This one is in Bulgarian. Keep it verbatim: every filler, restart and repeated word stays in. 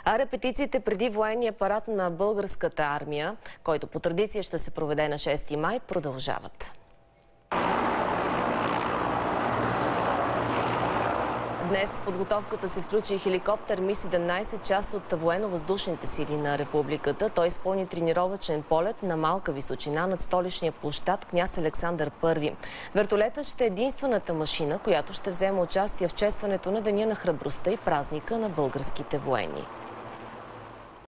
А репетициите преди военния парад на българската армия, който по традиция ще се проведе на шести май, продължават. Днес в подготовката се включи хеликоптер Ми седемнайсет, част от военно-въздушните сили на републиката. Той изпълни тренировъчен полет на малка височина над столичния площад Княз Александър Първи. Вертолетът ще е единствената машина, която ще вземе участие в честването на Деня на храбростта и празника на българските военни.